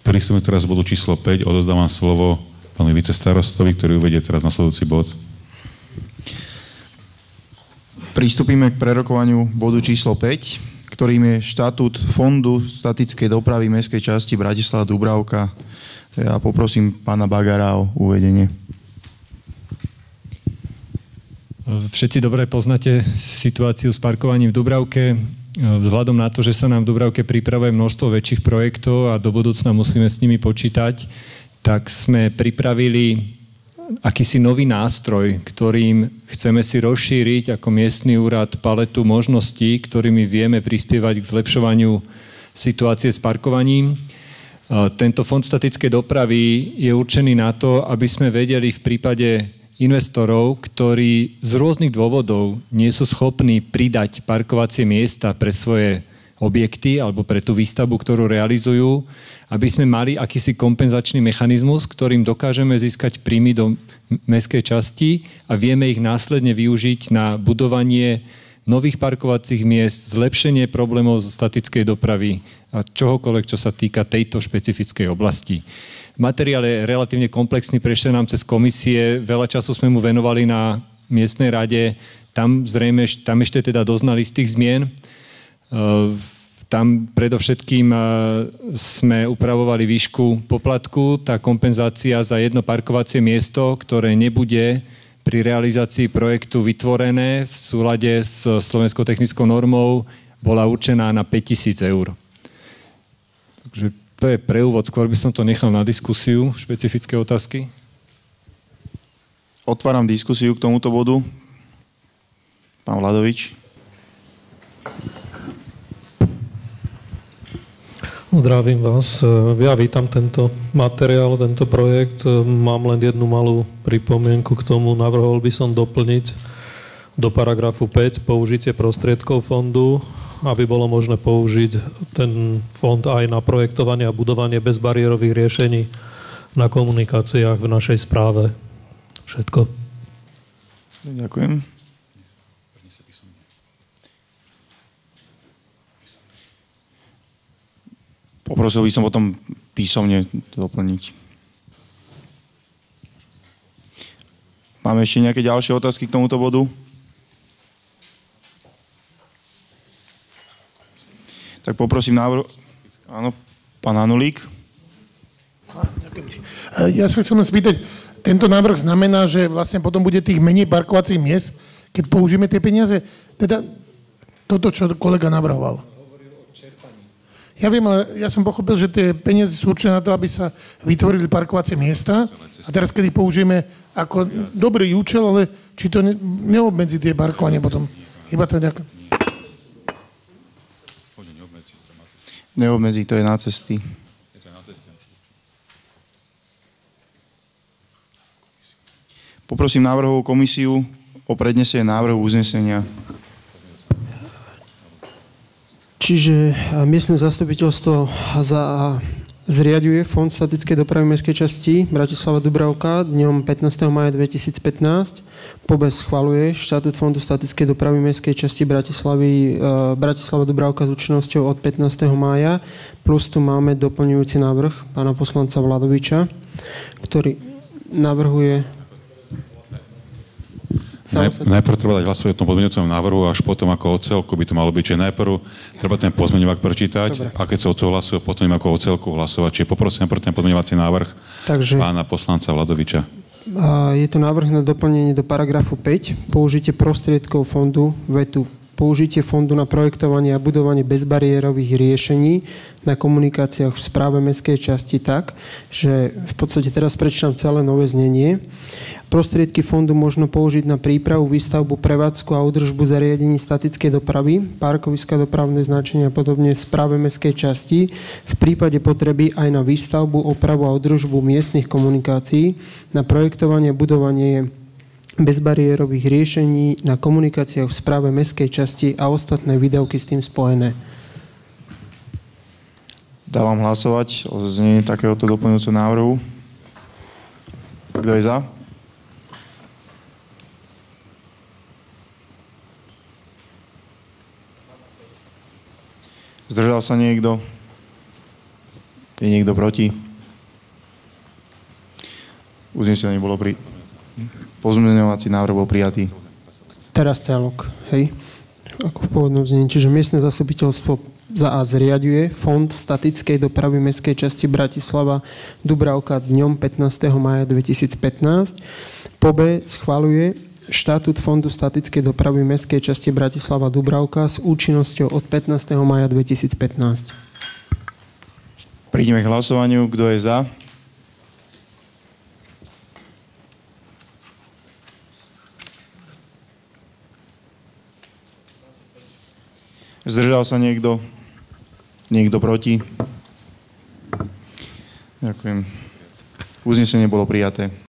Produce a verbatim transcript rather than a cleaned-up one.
Pristúpime teraz k bodu číslo päť. Odozdávam slovo pánovi vicestarostovi, ktorý uvedie teraz nasledujúci bod. Pristúpime k prerokovaniu bodu číslo päť, ktorým je štatút Fondu statickej dopravy mestskej časti Bratislava Dubravka. Ja poprosím pána Bagara o uvedenie. Všetci dobre poznáte situáciu s parkovaním v Dubravke. Vzhľadom na to, že sa nám v Dubravke pripravuje množstvo väčších projektov a do budúcna musíme s nimi počítať, tak sme pripravili akýsi nový nástroj, ktorým chceme si rozšíriť ako miestny úrad paletu možností, ktorými vieme prispievať k zlepšovaniu situácie s parkovaním. Tento fond statickej dopravy je určený na to, aby sme vedeli v prípade investorov, ktorí z rôznych dôvodov nie sú schopní pridať parkovacie miesta pre svoje objekty alebo pre tú výstavbu, ktorú realizujú, aby sme mali akýsi kompenzačný mechanizmus, ktorým dokážeme získať príjmy do mestskej časti a vieme ich následne využiť na budovanie nových parkovacích miest, zlepšenie problémov zo statickej dopravy a čohokoľvek, čo sa týka tejto špecifickej oblasti. Materiál je relatívne komplexný, prešiel nám cez komisie, veľa času sme mu venovali na miestnej rade, tam zrejme, tam ešte teda doznali z tých zmien. Tam predovšetkým sme upravovali výšku poplatku, tá kompenzácia za jedno parkovacie miesto, ktoré nebude pri realizácii projektu vytvorené v súlade s slovenskou technickou normou, bola určená na päťtisíc eur. Takže to je pre úvod, skôr by som to nechal na diskusiu, špecifické otázky. Otváram diskusiu k tomuto bodu. Pán Vladovič. Zdravím vás. Ja vítam tento materiál, tento projekt. Mám len jednu malú pripomienku k tomu. Navrhol by som doplniť do paragrafu päť použitie prostriedkov fondu, aby bolo možné použiť ten fond aj na projektovanie a budovanie bezbariérových riešení na komunikáciách v našej správe. Všetko. Ďakujem. Poprosil by som potom písomne doplniť. Máme ešte nejaké ďalšie otázky k tomuto bodu? Tak poprosím návrh... Áno, pán Hanulík. Ja sa chcem spýtať, tento návrh znamená, že vlastne potom bude tých menej parkovacích miest, keď použijeme tie peniaze? Teda toto, čo kolega navrhoval. Ja viem, ale ja som pochopil, že tie peniaze sú určené na to, aby sa vytvorili parkovacie miesta. A teraz, kedy použijeme ako dobrý účel, ale či to ne, neobmedzí tie parkovanie potom. Iba to ďakujem. Neobmedzí, to je na cesty. Poprosím návrhovú komisiu o prednesenie návrhu uznesenia. Čiže miestne zastupiteľstvo za, zriaďuje Fond statickej dopravy mestskej časti Bratislava Dubravka dňom pätnásteho mája dvetisícpätnásť. P O B E schvaľuje štatút Fondu statickej dopravy mestskej časti Bratislavy, Bratislava Dubravka s účinnosťou od pätnásteho mája. Plus tu máme doplňujúci návrh pána poslanca Vladoviča, ktorý navrhuje... Naj, najprv treba dať hlasovať o tom podmeňujúcom návrhu, až potom ako o celku by to malo byť. Čiže najprv treba ten pozmeňovák prečítať. Dobre. A keď sa odsúhlasuje, potom ako o celku hlasovať. Čiže poprosím najprv ten podmeňovací návrh Takže, pána poslanca Vladoviča. Je to návrh na doplnenie do paragrafu päť. Použitie prostriedkov fondu vetu. Použitie fondu na projektovanie a budovanie bezbariérových riešení na komunikáciách v správe mestskej časti tak, že v podstate teraz prečítam celé nové znenie. Prostriedky fondu možno použiť na prípravu, výstavbu, prevádzku a údržbu zariadení statickej dopravy, parkoviska, dopravné značenia a podobne v správe mestskej časti, v prípade potreby aj na výstavbu, opravu a údržbu miestnych komunikácií, na projektovanie a budovanie bezbariérových riešení na komunikáciách v správe mestskej časti a ostatné výdavky s tým spojené. Dávam hlasovať o znení takéhoto doplňujúceho návrhu. Kto je za? Zdržal sa niekto? Je niekto proti? Uznesenie bolo pri... Pozmeňovací návrh bol prijatý. Teraz celok, hej? Ako v pôvodnom znení. Čiže miestne zastupiteľstvo za A zriaďuje Fond statickej dopravy mestskej časti Bratislava Dubravka dňom pätnásteho mája dvetisícpätnásť. Po B schvaľuje štatút Fondu statickej dopravy mestskej časti Bratislava Dubravka s účinnosťou od pätnásteho mája dvetisícpätnásť. Prídeme k hlasovaniu. Kto je za? Zdržal sa niekto? Niekto proti? Ďakujem. Uznesenie bolo prijaté.